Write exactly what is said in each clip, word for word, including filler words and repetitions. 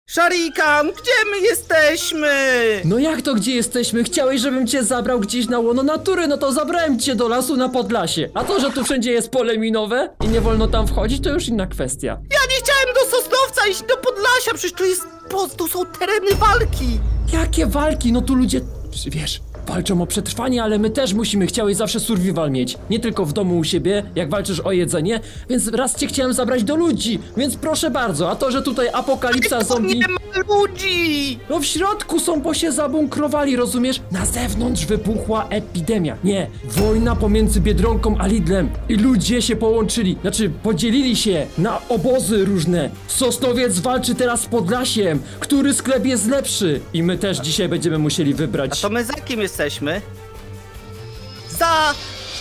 Sharikan, gdzie my jesteśmy? No jak to gdzie jesteśmy? Chciałeś, żebym cię zabrał gdzieś na łono natury, no to zabrałem cię do lasu na Podlasie. A to, że tu wszędzie jest pole minowe i nie wolno tam wchodzić, to już inna kwestia. Ja nie chciałem do Sosnowca iść do Podlasia, przecież tu jest, tu są tereny walki. Jakie walki? No tu ludzie, wiesz, walczą o przetrwanie, ale my też musimy. Chciałeś zawsze survival mieć. Nie tylko w domu u siebie, jak walczysz o jedzenie, więc raz cię chciałem zabrać do ludzi, więc proszę bardzo. A to, że tutaj apokalipsa zombie... Nie ma ludzi! No w środku są, bo się zabunkrowali, rozumiesz? Na zewnątrz wybuchła epidemia. Nie, wojna pomiędzy Biedronką a Lidlem. I ludzie się połączyli, znaczy podzielili się na obozy różne. Sosnowiec walczy teraz z Podlasiem. Który sklep jest lepszy? I my też dzisiaj będziemy musieli wybrać. A to my za kim jesteśmy? Za...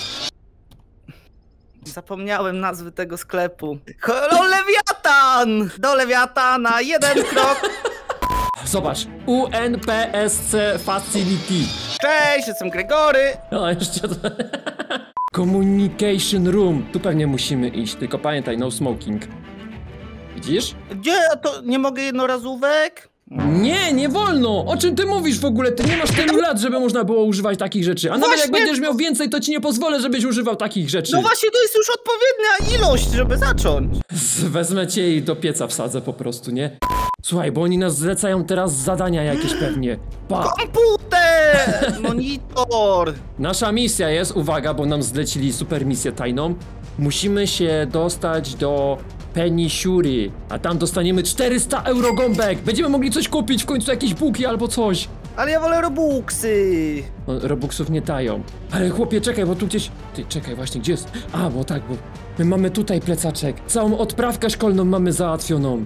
Zapomniałem nazwy tego sklepu. Do Lewiatan! Do Lewiatana, jeden krok. Zobacz, U N P S C Facility. Cześć, jestem Gregory. No, jeszcze to... Communication Room. Tu pewnie musimy iść, tylko pamiętaj, no smoking. Widzisz? Gdzie? To nie mogę jednorazówek? Nie, nie wolno! O czym ty mówisz w ogóle? Ty nie masz tylu lat, żeby można było używać takich rzeczy. A nawet Właśnie... jak będziesz miał więcej, to ci nie pozwolę, żebyś używał takich rzeczy. No właśnie, to jest już odpowiednia ilość, żeby zacząć. Wezmę cię i do pieca wsadzę po prostu, nie? Słuchaj, bo oni nas zlecają teraz zadania jakieś pewnie. Pa. Komputer! Monitor! Nasza misja jest, uwaga, bo nam zlecili super misję tajną. Musimy się dostać do Penny Shuri, a tam dostaniemy czterysta euro gąbek. Będziemy mogli coś kupić, w końcu jakieś buki albo coś. Ale ja wolę robuxy. No, robuxów nie dają. Ale chłopie, czekaj, bo tu gdzieś... Ty, czekaj, właśnie, gdzie jest? A, bo tak, bo my mamy tutaj plecaczek. Całą odprawkę szkolną mamy załatwioną.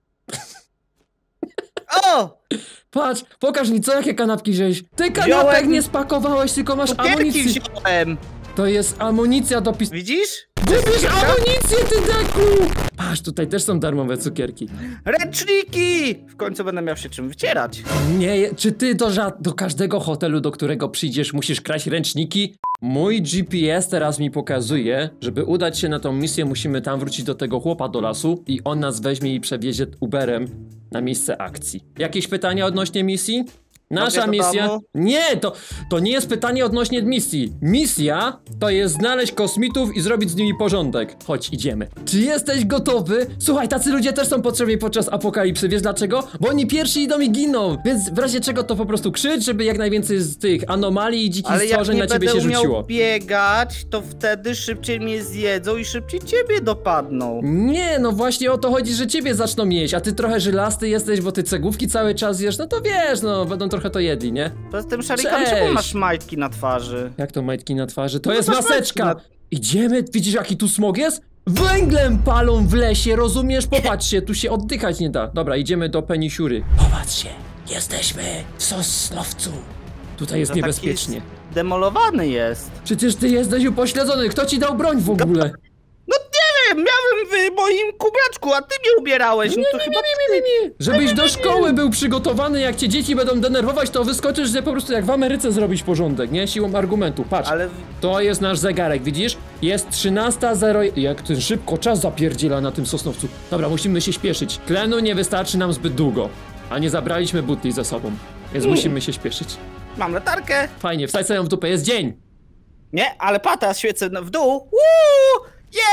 O! Patrz, pokaż mi, co, jakie kanapki wziąłeś. Ty kanapek Wziąłem... nie spakowałeś, tylko masz amunicję. wziąłem. To jest amunicja do pis... Widzisz? Wybierz amunicję, ty deku! Patrz, tutaj też są darmowe cukierki. Ręczniki! W końcu będę miał się czym wycierać. Nie, czy ty do, do każdego hotelu, do którego przyjdziesz, musisz kraść ręczniki? Mój G P S teraz mi pokazuje, żeby udać się na tą misję, musimy tam wrócić do tego chłopa do lasu i on nas weźmie i przewiezie Uberem na miejsce akcji. Jakieś pytania odnośnie misji? Nasza misja... Nie, to, to nie jest pytanie odnośnie misji. Misja to jest znaleźć kosmitów i zrobić z nimi porządek. Chodź, idziemy. Czy jesteś gotowy? Słuchaj, tacy ludzie też są potrzebni podczas apokalipsy. Wiesz dlaczego? Bo oni pierwsi idą i giną. Więc w razie czego to po prostu krzycz, żeby jak najwięcej z tych anomalii i dzikich Ale stworzeń na ciebie się rzuciło. Ale jak nie będę umiał biegać, to wtedy szybciej mnie zjedzą i szybciej ciebie dopadną. Nie, no właśnie o to chodzi, że ciebie zaczną jeść, a ty trochę żylasty jesteś, bo ty cegłówki cały czas jesz, no to wiesz, no będą trochę to jedli, nie? Poza tym, Sharikan, czemu masz majtki na twarzy? Jak to majtki na twarzy? To no jest maseczka! Na... Idziemy, widzisz jaki tu smog jest? Węglem palą w lesie, rozumiesz? Popatrz się, tu się oddychać nie da. Dobra, idziemy do Penny Shuri. Popatrz się, jesteśmy w Sosnowcu. Tutaj jest to niebezpiecznie. Jest demolowany jest. Przecież ty jesteś upośledzony, kto ci dał broń w ogóle? No nie wiem, miałem w moim kubraczku, a ty mnie ubierałeś, no to nie, chyba nie, nie, nie, nie. Żebyś do szkoły był przygotowany, jak cię dzieci będą denerwować, to wyskoczysz, że po prostu jak w Ameryce zrobić porządek, nie? Siłą argumentu, patrz. Ale... To jest nasz zegarek, widzisz? Jest trzynasta zero... Jak ten szybko czas zapierdziela na tym Sosnowcu. Dobra, musimy się śpieszyć. Tlenu nie wystarczy nam zbyt długo, a nie zabraliśmy butli ze sobą, więc mm. musimy się śpieszyć. Mam latarkę. Fajnie, wstać sobie ją w dupę, jest dzień. Nie, ale pa, teraz świecę w dół. Woo!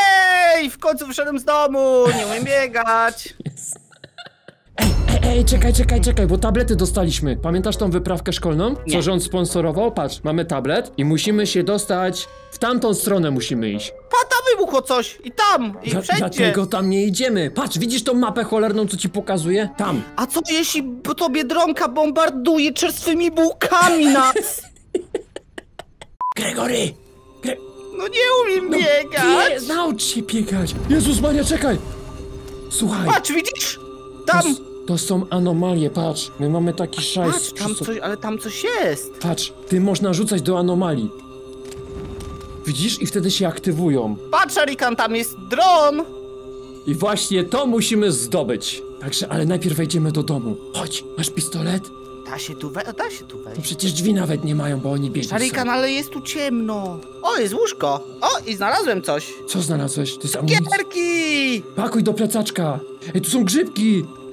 Jej! W końcu wyszedłem z domu! Nie umiem biegać! Yes. Ej, ej, ej, czekaj, czekaj, czekaj, bo tablety dostaliśmy. Pamiętasz tą wyprawkę szkolną? Co Nie. rząd sponsorował? Patrz, mamy tablet i musimy się dostać... W tamtą stronę musimy iść. Pa, tam wybuchło coś! I tam! I Dla, wszędzie! Dlatego tam nie idziemy. Patrz, widzisz tą mapę cholerną, co ci pokazuje? Tam. A co jeśli to Biedronka bombarduje czerstwymi bułkami nas? Gregory! Gre... No nie umiem no, biegać! Nie, naucz się biegać! Jezus Maria, czekaj! Słuchaj! Patrz, widzisz? Tam! To, to są anomalie, patrz. My mamy taki szajs. Patrz, tam coś, ale tam coś jest. Patrz, ty można rzucać do anomalii. Widzisz? I wtedy się aktywują. Patrz, Sharikan, tam jest dron! I właśnie to musimy zdobyć. Także, ale najpierw wejdziemy do domu. Chodź, masz pistolet? Da się tu wejść, da się tu wejść. No przecież drzwi nawet nie mają, bo oni biegną. Sharikan, ale jest tu ciemno. O, jest łóżko. O, i znalazłem coś. Co znalazłeś? To jest amunicja. Gierki! Pakuj do plecaczka. Ej, tu są grzybki.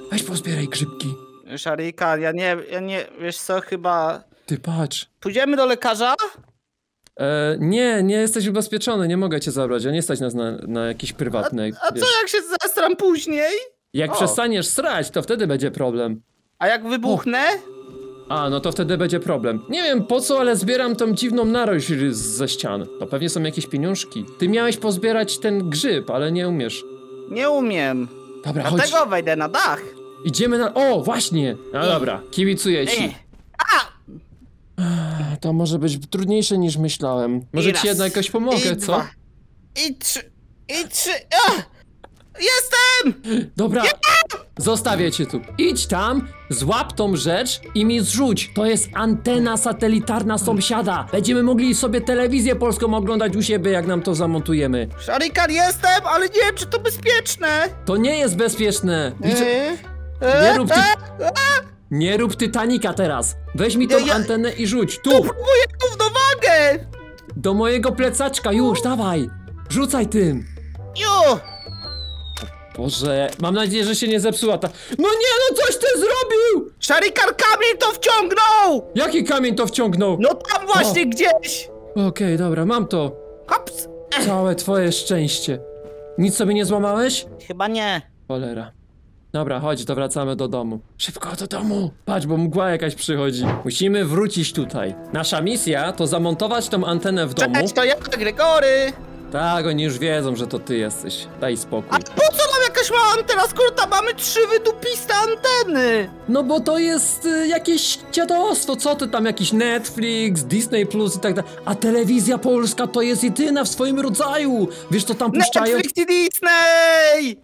Weź pozbieraj grzybki. Szarikan, ja nie, ja nie, wiesz co, chyba... Ty patrz. Pójdziemy do lekarza? E, nie, nie jesteś ubezpieczony, nie mogę cię zabrać, ja nie stać nas na, na jakieś prywatne, A, a wiesz. co jak się zestram później? Jak O. przestaniesz srać, to wtedy będzie problem. A jak wybuchnę? A, no to wtedy będzie problem. Nie wiem po co, ale zbieram tą dziwną narośl ze ścian. To pewnie są jakieś pieniążki. Ty miałeś pozbierać ten grzyb, ale nie umiesz. Nie umiem. Dobra, chodź. Dlatego wejdę na dach. Idziemy na... O, właśnie! No dobra, kibicuję ci. Ej. A! To może być trudniejsze niż myślałem. Może I ci raz, jednak jakoś pomogę, i co? Dwa, I trzy, i trzy, a! Jestem! Dobra, zostawię cię tu. Idź tam, złap tą rzecz i mi zrzuć. To jest antena satelitarna sąsiada. Będziemy mogli sobie telewizję polską oglądać u siebie, jak nam to zamontujemy. Szarikan, jestem, ale nie wiem, czy to bezpieczne. To nie jest bezpieczne. Liczę... Eee, Nie eee, rób ty... eee, Nie rób Titanica teraz. Weź mi tą Ja- ja- antenę i rzuć. Tu, Próbuję równowagę! do mojego plecaczka, już, dawaj. Rzucaj tym. Jo! Boże, mam nadzieję, że się nie zepsuła ta... No nie, no coś ty zrobił! Szarikan, kamień to wciągnął! Jaki kamień to wciągnął? No tam właśnie O. gdzieś! Okej, dobra, mam to. Hops! Całe twoje szczęście. Nic sobie nie złamałeś? Chyba nie. Cholera. Dobra, chodź, to wracamy do domu. Szybko do domu! Patrz, bo mgła jakaś przychodzi. Musimy wrócić tutaj. Nasza misja to zamontować tą antenę w domu. Cześć, to ja, Gregory! Tak, oni już wiedzą, że to ty jesteś. Daj spokój. A po co nam jakaś mała antena, skoro tam mamy trzy wydupiste anteny? No bo to jest y, jakieś dziadostwo, co ty tam, jakiś Netflix, Disney Plus i tak dalej. A telewizja polska to jest jedyna w swoim rodzaju. Wiesz, co tam puszczają? Netflix i Disney!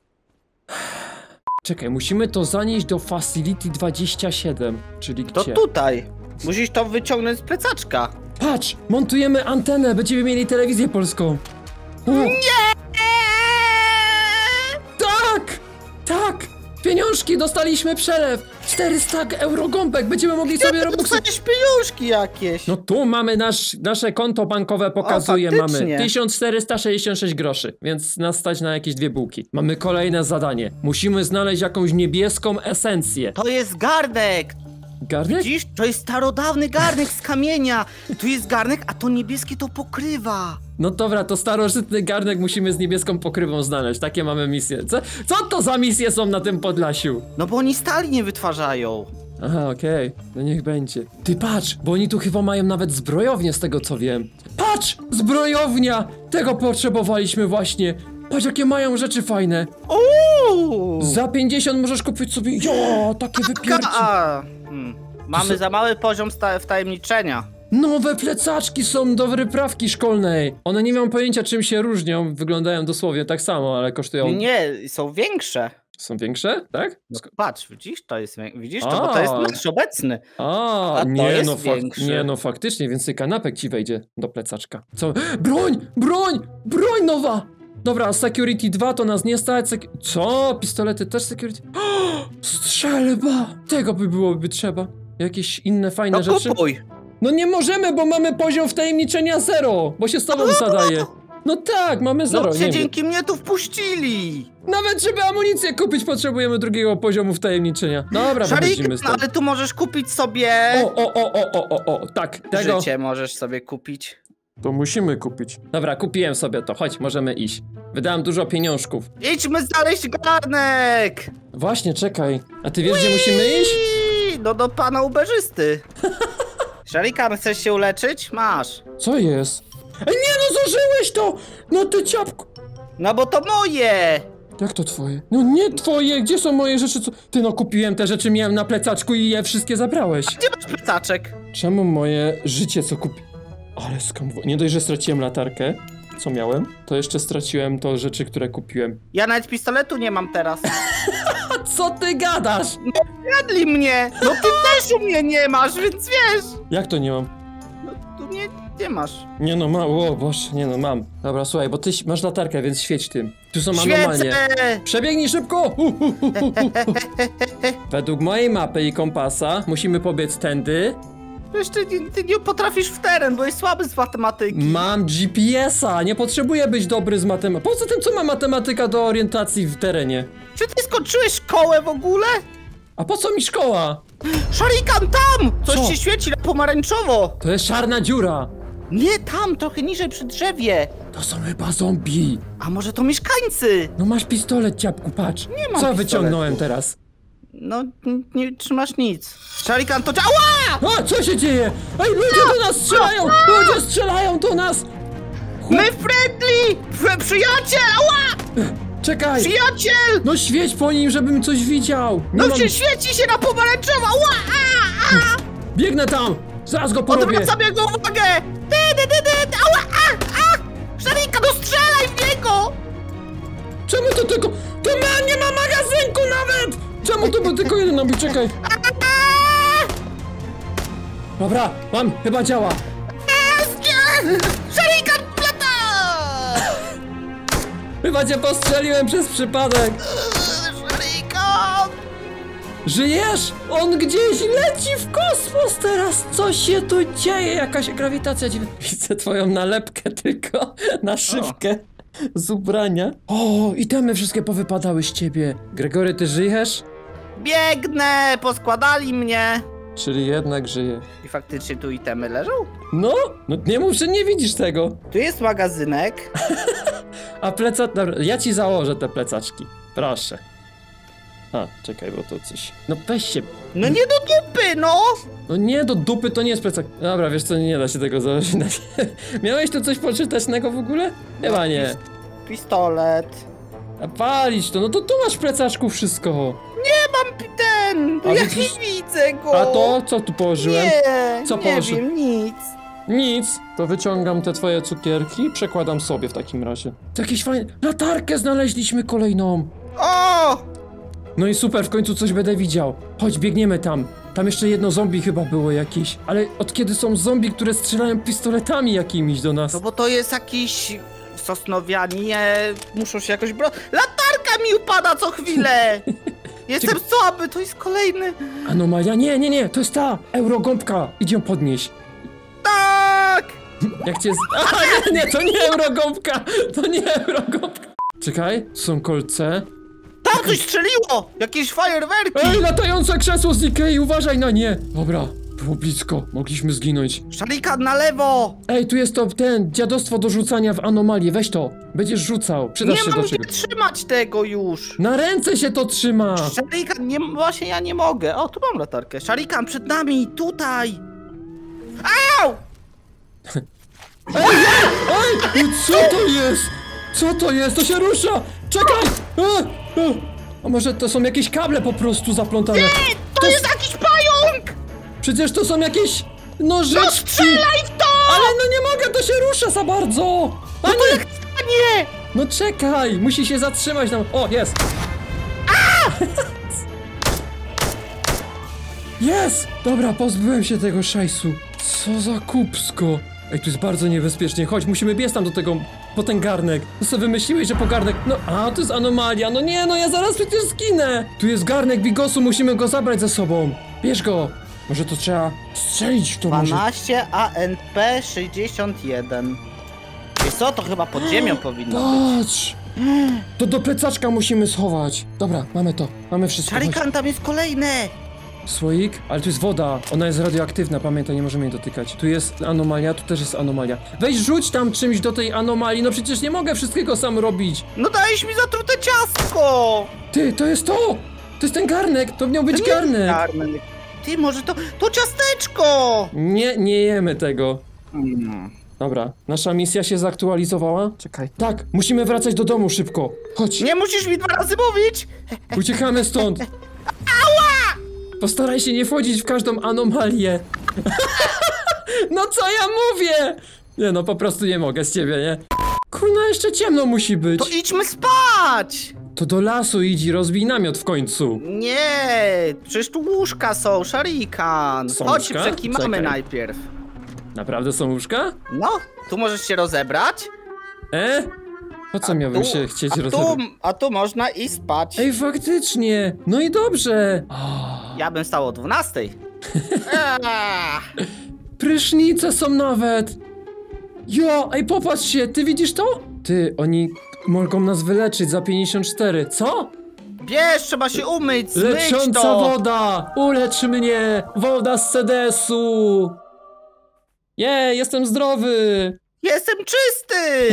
Czekaj, musimy to zanieść do Facility dwadzieścia siedem, czyli To gdzie? tutaj. Musisz to wyciągnąć z plecaczka. Patrz, montujemy antenę, będziemy mieli telewizję polską. O, Nie! tak! Tak! Pieniążki, dostaliśmy przelew! czterysta euro gąbek, będziemy mogli sobie robić... Dostaniesz pieniążki jakieś. No tu mamy nasz, nasze konto bankowe, pokazuje, O, mamy faktycznie. tysiąc czterysta sześćdziesiąt sześć groszy, więc nas stać na jakieś dwie bułki. Mamy kolejne zadanie. Musimy znaleźć jakąś niebieską esencję. To jest garnek. Garnek? Widzisz? To jest starodawny garnek z kamienia. Tu jest garnek, a to niebieskie to pokrywa. No dobra, to starożytny garnek musimy z niebieską pokrywą znaleźć. Takie mamy misje. Co, co to za misje są na tym Podlasiu? No bo oni stali nie wytwarzają. Aha, okej, no niech będzie. Ty patrz, bo oni tu chyba mają nawet zbrojownię z tego co wiem. Patrz! Zbrojownia! Tego potrzebowaliśmy właśnie. Patrz jakie mają rzeczy fajne. Uuu! Za pięćdziesiąt możesz kupić sobie, jo, takie wypierci. A, hmm. Mamy są- za mały poziom sta- wtajemniczenia. Nowe plecaczki są do wyprawki szkolnej. One nie mają pojęcia czym się różnią, wyglądają dosłownie tak samo, ale kosztują... Nie, są większe. Są większe, tak? No Sk- patrz, widzisz, to jest, wię- widzisz, to, A. bo to jest nasz obecny. A, A to nie, jest no fak- większy. nie no faktycznie, więcej kanapek ci wejdzie do plecaczka. Co? Broń! Broń! Broń nowa! Dobra, Security dwa to nas nie stać. Sek- Co? Pistolety też Security? O, strzelba! Tego by byłoby trzeba. Jakieś inne fajne No rzeczy? kupuj. No nie możemy, bo mamy poziom wtajemniczenia zero, bo się z tobą zadaje. No tak, mamy zero, No nie cię wiem. dzięki mnie tu wpuścili. Nawet żeby amunicję kupić, potrzebujemy drugiego poziomu wtajemniczenia. Dobra, wychodzimy Szarikan, stąd. ale tu możesz kupić sobie... O, o, o, o, o, o, o, tak, tego. Życie możesz sobie kupić. To musimy kupić. Dobra, kupiłem sobie to, chodź, możemy iść. Wydałem dużo pieniążków. Idźmy znaleźć garnek! Właśnie, czekaj. A ty wiesz, gdzie musimy iść? Iii, No do pana uberzysty. Szarikan, chcesz się uleczyć? Masz. Co jest? Ej, nie no, zużyłeś to! No ty ciapku! No bo to moje! Jak to twoje? No nie twoje, gdzie są moje rzeczy? Co? Ty no, kupiłem te rzeczy, miałem na plecaczku i je wszystkie zabrałeś. Gdzie masz plecaczek? Czemu moje życie, co kupi... Ale skąd... Nie dość, że straciłem latarkę, co miałem, to jeszcze straciłem to rzeczy, które kupiłem. Ja nawet pistoletu nie mam teraz. A co ty gadasz? Jadli mnie! No ty też u mnie nie masz, więc wiesz! Jak to nie mam? No tu nie, nie masz. Nie no, mam, o Boże, nie no, mam. Dobra, słuchaj, bo ty masz latarkę, więc świeć tym. Tu są anomalie. Świecę! Przebiegnij szybko! Uh, uh, uh, uh, uh. Według mojej mapy i kompasa musimy pobiec tędy Jeszcze nie, ty nie potrafisz w teren, bo jest słaby z matematyki. Mam G P S-a, nie potrzebuję być dobry z matematyki. Poza tym, co ma matematyka do orientacji w terenie? Czy ty skończyłeś szkołę w ogóle? A po co mi szkoła? Szarikan, tam! Coś Co? się świeci na pomarańczowo. To jest czarna dziura. Nie, tam, trochę niżej przy drzewie. To są chyba zombie. A może to mieszkańcy? No masz pistolet, ciapku, patrz. Nie mam Co pistoletu. wyciągnąłem teraz? No, n- nie trzymasz nic. Szarikan, to działa! A, co się dzieje? Ej, ludzie do nas strzelają! Ludzie strzelają do nas! My friendly! F przyjaciel! Ała! Czekaj! Przyjaciel! No świeć po nim, żebym coś widział! Nie No mam... się świeci się na pomarańczowo! Ała! A, a! Biegnę tam! Zaraz go porobię! Odwracam jego uwagę! Ty, ty, ty, ty, ty. Ała! A, a! Szarikan, no strzelaj w niego! Czemu to tylko... To ma, nie ma magazynku nawet! Czemu to był tylko jeden nabój? Czekaj! A, a! Dobra, mam, chyba działa! Szarikan, plata! Chyba cię postrzeliłem przez przypadek! Szarikan! Żyjesz? On gdzieś leci w kosmos teraz! Co się tu dzieje? Jakaś grawitacja dziwna. Widzę twoją nalepkę tylko na szybkę z ubrania. O, itemy wszystkie powypadały z ciebie. Gregory, ty żyjesz? Biegnę! Poskładali mnie! Czyli jednak żyje. I faktycznie tu itemy leżą? No, no nie mów, że nie widzisz tego. Tu jest magazynek. A pleca... Dobra, ja ci założę te plecaczki. Proszę. A, czekaj, bo to coś... No weź się... No nie do dupy, no! No nie, do dupy to nie jest plecak. Dobra, wiesz co, nie da się tego założyć. Miałeś tu coś poczytecznego w ogóle? Chyba nie. Pistolet. A palić to, no to tu masz w plecaczku wszystko. Nie mam pi- ten! A Ja widzisz- nie widzę go! A to, co tu położyłem? Nie, Co nie położy- wiem, nic. Nic. To wyciągam te twoje cukierki i przekładam sobie w takim razie. To jakieś fajne... Latarkę znaleźliśmy kolejną. O! No i super, w końcu coś będę widział. Chodź, biegniemy tam. Tam jeszcze jedno zombie chyba było jakieś. Ale od kiedy są zombie, które strzelają pistoletami jakimiś do nas? No bo to jest jakiś... Sosnowianie muszą się jakoś bro... Latarka mi upada co chwilę! Jestem słaby, to jest kolejny... Anomalia? Nie, nie, nie, to jest ta eurogąbka. Idź ją podnieść. Tak! Jak cię... Z... A, nie, nie, to nie eurogąbka. To nie eurogąbka. Czekaj, są kolce. Tam coś strzeliło! Jakieś fajerwerki! Ej, latające krzesło z Ikei, uważaj na nie. Dobra, było blisko, mogliśmy zginąć. Szarikan na lewo! Ej, tu jest to ten dziadostwo do rzucania w anomalię, weź to. Będziesz rzucał, przydasz Nie się mam do gdzie czegoś. trzymać tego już! Na ręce się to trzyma! Szarikan, nie, właśnie ja nie mogę. O, tu mam latarkę. Szarikan, przed nami, tutaj! Au! Ej, co to jest? Co to jest? To się rusza! Czekaj! E, e. A może to są jakieś kable po prostu zaplątane? To jest jakiś pająk! Przecież to są jakieś nożyczki! No strzelaj w to! Ale no nie mogę, to się rusza za bardzo! A nie! A nie! No czekaj, musi się zatrzymać tam. O, jest! Jest! Dobra, pozbyłem się tego szajsu. Co za kupsko. Ej, tu jest bardzo niebezpiecznie. Chodź, musimy biec tam do tego po ten garnek. No co wymyśliłeś, że po garnek... No, a, to jest anomalia. No nie, no ja zaraz przecież zginę. Tu jest garnek bigosu, musimy go zabrać ze sobą. Bierz go. Może to trzeba strzelić w to może. dwanaście A N P sześćdziesiąt jeden. Wiesz co, to chyba pod ziemią powinno być. Patrz! To do plecaczka musimy schować. Dobra, mamy to. Mamy wszystko. Chodź. Szarikan, tam jest kolejne! Słoik? Ale tu jest woda. Ona jest radioaktywna, pamiętaj, nie możemy jej dotykać. Tu jest anomalia, tu też jest anomalia. Weź rzuć tam czymś do tej anomalii, no przecież nie mogę wszystkiego sam robić. No dałeś mi zatrute ciastko! Ty, to jest to! To jest ten garnek, to miał być To nie jest garnek. garnek. Ty, może to... To ciasteczko! Nie, nie jemy tego. Mm. Dobra, nasza misja się zaktualizowała? Czekaj. Tak, musimy wracać do domu szybko. Chodź, Nie musisz mi dwa razy mówić! uciekamy stąd. Ała! Postaraj się nie wchodzić w każdą anomalię. No co ja mówię? Nie no, po prostu nie mogę z ciebie, nie? Kurna, jeszcze ciemno musi być. To idźmy spać! To do lasu idź i rozbij namiot w końcu. Nie, przecież tu łóżka są, Szarikan. Są Chodź, łóżka? przekimamy Czekaj. najpierw. Naprawdę są łóżka? No, tu możesz się rozebrać. E? Po co miałbym tu, się chcieć a tu, rozebrać? a tu można i spać. Ej, faktycznie. No i dobrze. Ja bym stał o dwunastej. Eee. Prysznice są nawet! Jo, ej, popatrz się, ty widzisz to? Ty, oni mogą nas wyleczyć za pięćdziesiąt cztery, co? Bierz, trzeba się umyć, zmyć Lecząca to! woda! Ulecz mnie! Woda z sedesu! Jej, jestem zdrowy! Jestem czysty!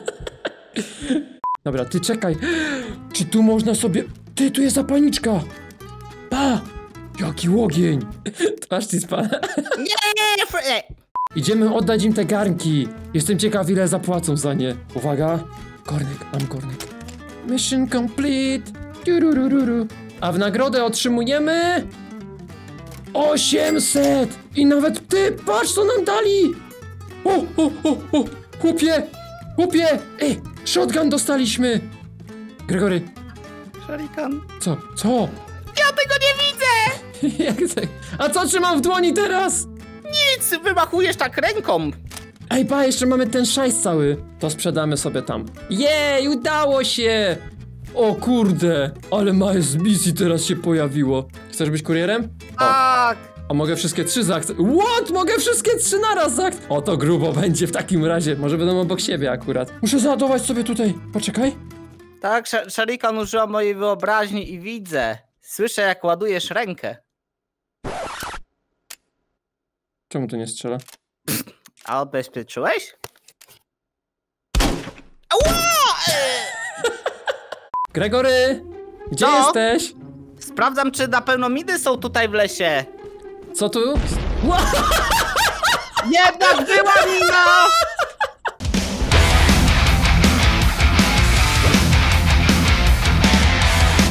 Dobra, ty czekaj. Czy tu można sobie... Ty, tu jest zapalniczka! Pa! Jaki ogień! Twarz ci spada. Nie, fr- Idziemy oddać im te garnki. Jestem ciekaw, ile zapłacą za nie. Uwaga. Kornek, mam kornek. Mission complete. Tururururu. A w nagrodę otrzymujemy... osiemset! I nawet ty, patrz co nam dali! O, o, o, o! Chłopie! Chłopie! Ej, shotgun dostaliśmy! Gregory, Shuriken. co? Co? Ja tego nie widzę! Jak to? A co trzymam w dłoni teraz? Nic, wymachujesz tak ręką. Ej, pa, jeszcze mamy ten szajs cały. To sprzedamy sobie tam. Jej, udało się! O kurde, ale małe z misji teraz się pojawiło. Chcesz być kurierem? O, Tak. a mogę wszystkie trzy zaakceptować. What? Mogę wszystkie trzy naraz zaakceptować? O, to grubo będzie w takim razie. Może będą obok siebie akurat. Muszę załadować sobie tutaj. Poczekaj. Tak, Sh- Shuriken użyła mojej wyobraźni i widzę. Słyszę, jak ładujesz rękę. Czemu to nie strzela? A odbezpieczyłeś? Ała! Gregory! Gdzie Co? jesteś? Sprawdzam, czy na pewno midy są tutaj w lesie. Co tu? Jednak była mina!